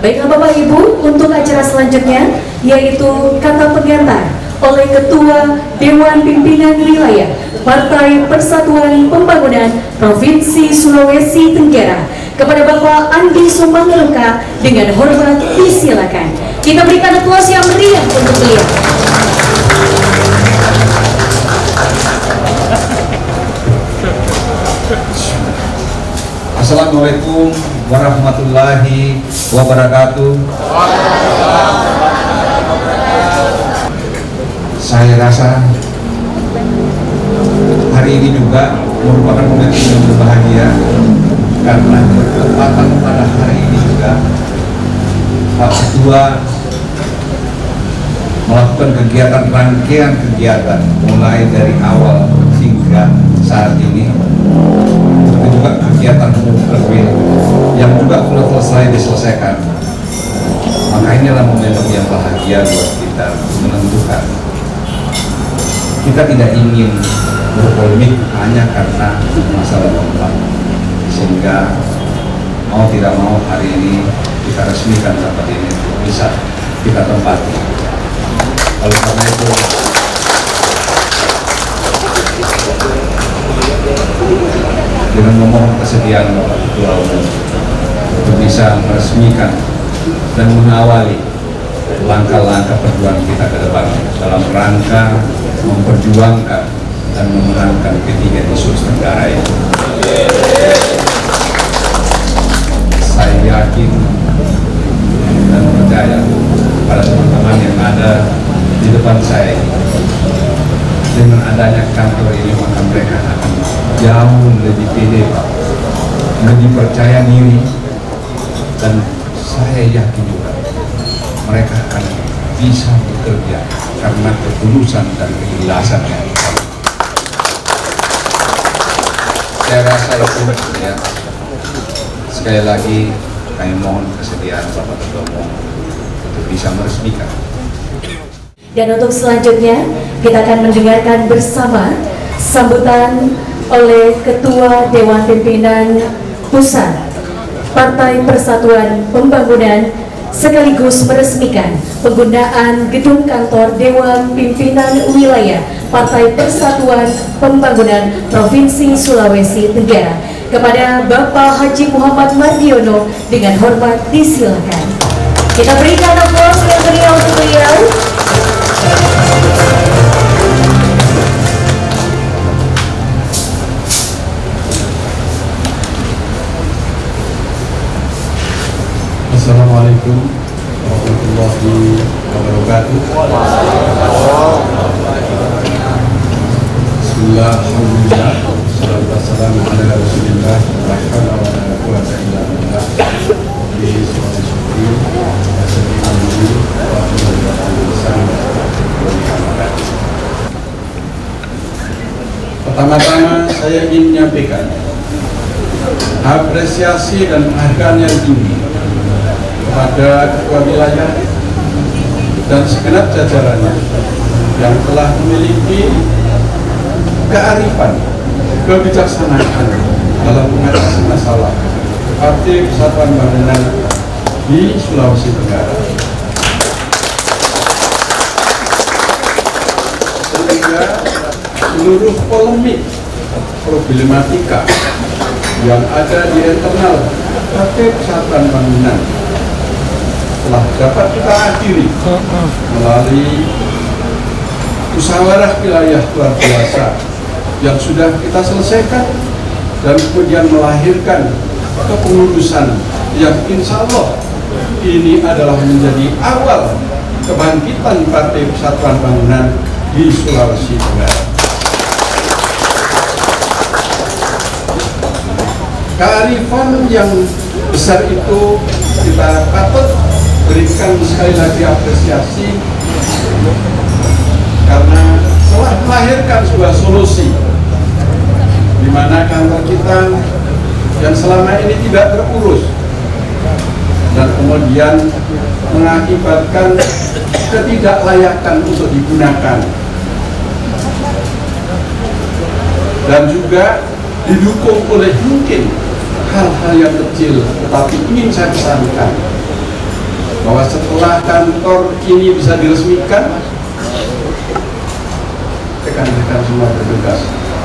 Baiklah Bapak Ibu, untuk acara selanjutnya yaitu kata pengantar oleh Ketua Dewan Pimpinan Wilayah Partai Persatuan Pembangunan Provinsi Sulawesi Tenggara kepada Bapak Andi Sumbangluka, dengan hormat disilakan. Kita berikan aplaus yang meriah untuk beliau. Assalamualaikum warahmatullahi wabarakatuh. Saya rasa hari ini juga merupakan momentum yang berbahagia karena bertepatan pada hari ini juga Pak Ketua melakukan kegiatan, rangkaian kegiatan mulai dari awal hingga saat ini. Itu juga kegiatan umum yang juga sudah selesai diselesaikan. Maka inilah momentum yang bahagia buat kita menentukan. Kita tidak ingin berpolemik hanya karena masalah tempat, sehingga mau tidak mau hari ini kita resmikan rapat ini bisa kita tempati. Oleh karena itu, dengan memohon kesediaan Bapak Ketua Umum untuk bisa meresmikan dan mengawali langkah-langkah perjuangan kita ke depan dalam rangka memperjuangkan dan memenangkan ketiga isu Tenggara itu. Saya yakin dan percaya pada teman-teman yang ada di depan saya ini, dengan adanya kantor ini maka mereka akan jauh lebih pede, lebih percaya diri, dan saya yakin juga mereka akan bisa bekerja karena ketulusan dan keikhlasan yang saya rasa itu ya. Sekali lagi kami mohon kesediaan Bapak Ketua Umum untuk bisa meresmikan. Dan untuk selanjutnya kita akan mendengarkan bersama sambutan oleh Ketua Dewan Pimpinan Pusat Partai Persatuan Pembangunan sekaligus meresmikan penggunaan gedung kantor Dewan Pimpinan Wilayah Partai Persatuan Pembangunan Provinsi Sulawesi Tenggara kepada Bapak Haji Muhammad Mardiono, dengan hormat disilakan. Kita berikan aplaus yang meriah untuk beliau. Assalamualaikum warahmatullahi wabarakatuh. Bismillah, alhamdulillah, salatu wassalamu ala rasulillah, wa ala wa quwwata illa billah. Pertama-tama saya ingin menyampaikan apresiasi dan penghargaan yang tinggi kepada Ketua Wilayah dan segenap jajarannya yang telah memiliki kearifan, kebijaksanaan dalam mengatasi masalah Partai Persatuan Pembangunan di Sulawesi Tenggara. Sehingga seluruh polemik, problematika yang ada di internal Partai Persatuan Pembangunan telah dapat kita akhiri melalui musyawarah wilayah luar biasa yang sudah kita selesaikan dan kemudian melahirkan kepengurusan yang insya Allah ini adalah menjadi awal kebangkitan Partai Persatuan Pembangunan di Sulawesi Tenggara. Kearifan yang besar itu kita patut berikan sekali lagi apresiasi karena telah melahirkan sebuah solusi di mana kantor kita yang selama ini tidak terurus dan kemudian mengakibatkan ketidaklayakan untuk digunakan, dan juga didukung oleh mungkin hal-hal yang kecil, tetapi ingin saya pesankan bahwa setelah kantor ini bisa diresmikan, rekan-rekan semua bertugas,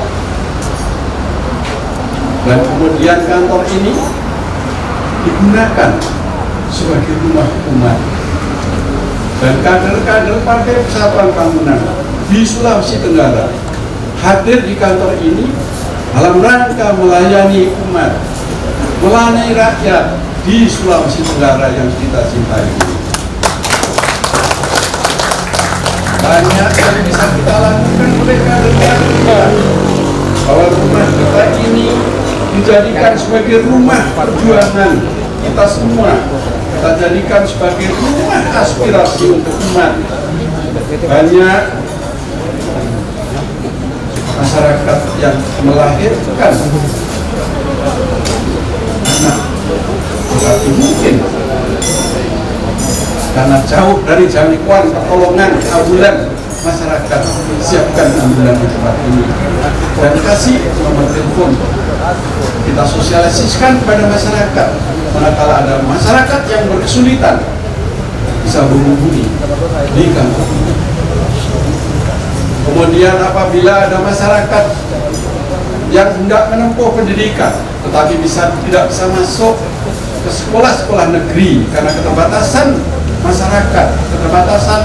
dan kemudian kantor ini digunakan sebagai rumah umat, dan kader-kader Partai Persatuan Bangunan di Sulawesi Tenggara hadir di kantor ini dalam rangka melayani umat, melayani rakyat di Sulawesi Tenggara yang kita cintai. Banyak yang bisa kita lakukan oleh kader-kader kita, bahwa rumah kita ini dijadikan sebagai rumah perjuangan kita semua, kita jadikan sebagai rumah aspirasi untuk umat. Banyak masyarakat yang melahirkan anak, tetapi mungkin karena jauh dari jangkauan pertolongan ambulan, masyarakat siapkan ambulan di tempat ini dan kasih nomor telepon, kita sosialisasikan kepada masyarakat. Manakala ada masyarakat yang berkesulitan, bisa menghubungi di kantor ini. Kemudian apabila ada masyarakat yang hendak menempuh pendidikan tetapi tidak bisa masuk ke sekolah-sekolah negeri karena keterbatasan masyarakat, keterbatasan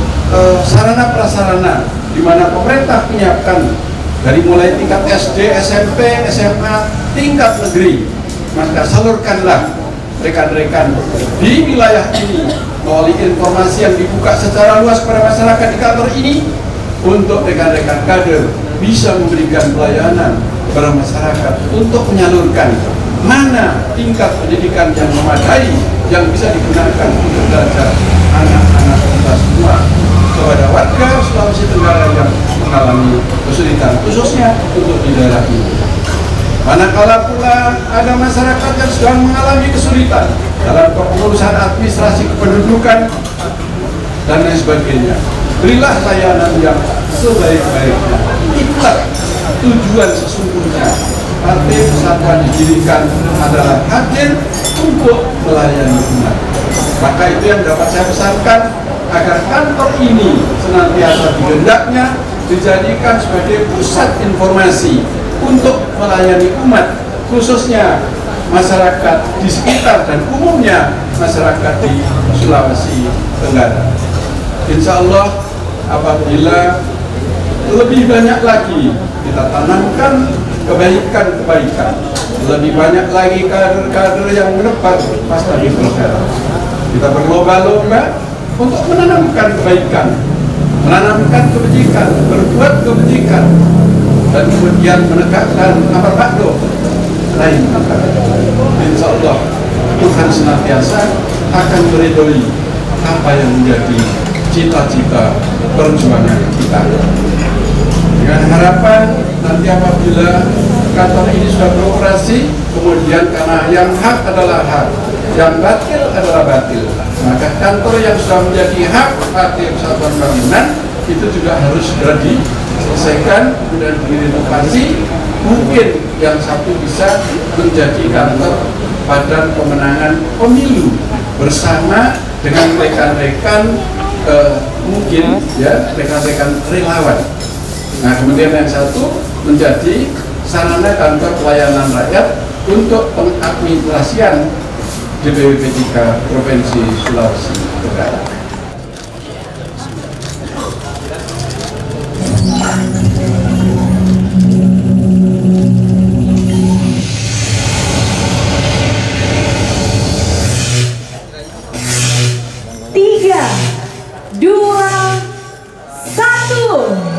sarana prasarana, di mana pemerintah menyiapkan dari mulai tingkat SD, SMP, SMA, tingkat negeri, maka salurkanlah rekan-rekan di wilayah ini melalui informasi yang dibuka secara luas kepada masyarakat di kantor ini, untuk rekan-rekan kader bisa memberikan pelayanan kepada masyarakat untuk menyalurkan mana tingkat pendidikan yang memadai yang bisa digunakan untuk belajar anak-anak kita semua kepada warga Sulawesi Tenggara yang mengalami kesulitan, khususnya untuk di daerah ini. Manakala pula ada masyarakat yang sedang mengalami kesulitan dalam pengurusan administrasi kependudukan dan lain sebagainya, berilah layanan yang sebaik-baiknya. Itulah tujuan sesungguhnya Partai Persatuan didirikan, adalah hadir untuk melayani umat. Maka itu yang dapat saya pesankan, agar kantor ini senantiasa dihendaknya dijadikan sebagai pusat informasi untuk melayani umat, khususnya masyarakat di sekitar dan umumnya masyarakat di Sulawesi Tenggara. Insya Allah apabila lebih banyak lagi kita tanamkan kebaikan-kebaikan, lebih banyak lagi kader-kader yang menebar pasca di pilkada, kita berlomba-lomba untuk menanamkan kebaikan, menanamkan kebajikan, berbuat kebajikan, dan kemudian menegakkan amar ma'ruf nahi munkar. Insya Allah Tuhan senantiasa akan meridhoi apa yang menjadi cita-cita perjuangan kita. Dengan harapan nanti apabila kantor ini sudah beroperasi, kemudian karena yang hak adalah hak, yang batil adalah batil, maka kantor yang sudah menjadi hak Partai Persatuan Bangunan itu juga harus segera diselesaikan, kemudian direnovasi. Mungkin yang satu bisa menjadi kantor Badan Pemenangan Pemilu bersama dengan rekan-rekan mungkin ya rekan-rekan relawan. Nah, kemudian yang satu menjadi sarana kantor pelayanan rakyat untuk pengadministrasian DPW P3 Provinsi Sulawesi Tenggara. Tiga, dua, satu.